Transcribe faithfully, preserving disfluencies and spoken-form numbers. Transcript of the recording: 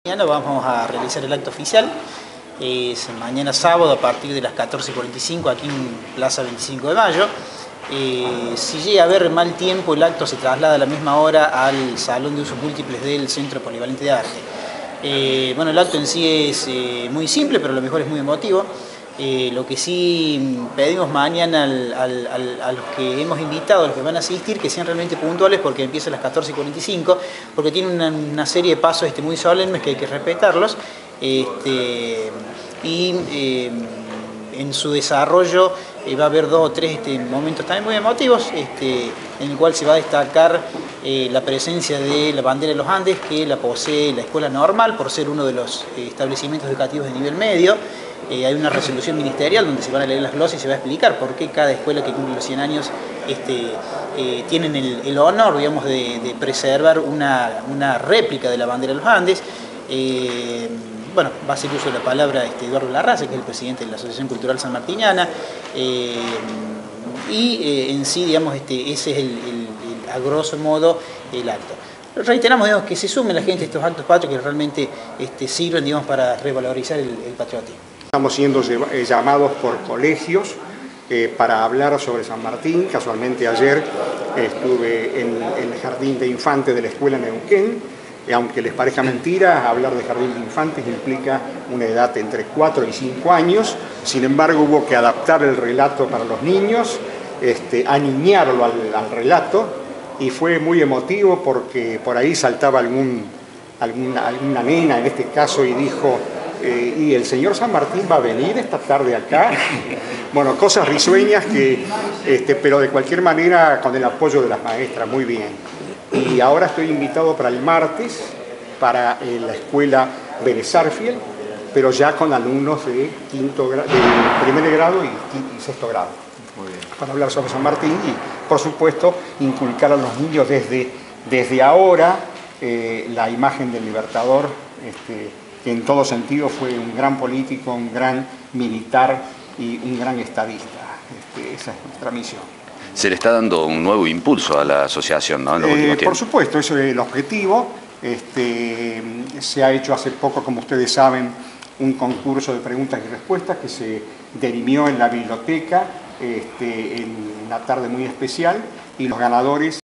Mañana vamos a realizar el acto oficial, es mañana sábado a partir de las catorce cuarenta y cinco aquí en Plaza veinticinco de mayo. Eh, si llega a haber mal tiempo, el acto se traslada a la misma hora al Salón de Usos Múltiples del Centro Polivalente de Arte. Eh, bueno, el acto en sí es eh, muy simple, pero a lo mejor es muy emotivo. Eh, lo que sí pedimos mañana al, al, al, a los que hemos invitado, a los que van a asistir, que sean realmente puntuales porque empieza a las catorce cuarenta y cinco, porque tiene una, una serie de pasos este, muy solemnes que hay que respetarlos. Este, y eh, en su desarrollo eh, va a haber dos o tres este, momentos también muy emotivos, este, en el cual se va a destacar eh, la presencia de la bandera de los Andes, que la posee la Escuela Normal, por ser uno de los eh, establecimientos educativos de nivel medio. Eh, hay una resolución ministerial donde se van a leer las glosas y se va a explicar por qué cada escuela que cumple los cien años este, eh, tienen el, el honor, digamos, de, de preservar una, una réplica de la bandera de los Andes. Eh, bueno, va a hacer uso de la palabra este, Eduardo Larraza, que es el presidente de la Asociación Cultural Sanmartiniana, eh, y eh, en sí, digamos, este, ese es el, el, el, a grosso modo el acto. Reiteramos, digamos, que se sume la gente a estos actos patrios que realmente este, sirven, digamos, para revalorizar el, el patriotismo. Estamos siendo llamados por colegios eh, para hablar sobre San Martín. Casualmente ayer eh, estuve en, en el Jardín de Infantes de la Escuela Neuquén. Eh, aunque les parezca mentira, hablar de Jardín de Infantes implica una edad entre cuatro y cinco años. Sin embargo, hubo que adaptar el relato para los niños, este, aniñarlo al, al relato, y fue muy emotivo porque por ahí saltaba algún, alguna, alguna nena en este caso y dijo: Eh, y el señor San Martín va a venir esta tarde acá. Bueno, cosas risueñas que, este, pero de cualquier manera con el apoyo de las maestras, muy bien. Y ahora estoy invitado para el martes para eh, la escuela Vélez Sarsfield, pero ya con alumnos de, quinto gra de primer grado y, y sexto grado. Muy bien. Para hablar sobre San Martín y, por supuesto, inculcar a los niños desde, desde ahora eh, la imagen del Libertador, este, que en todo sentido fue un gran político, un gran militar y un gran estadista. Este, esa es nuestra misión. Se le está dando un nuevo impulso a la asociación, ¿no? En los eh, últimos tiempos. Por supuesto, eso es el objetivo. Este, se ha hecho hace poco, como ustedes saben, un concurso de preguntas y respuestas que se derimió en la biblioteca este, en una tarde muy especial, y los ganadores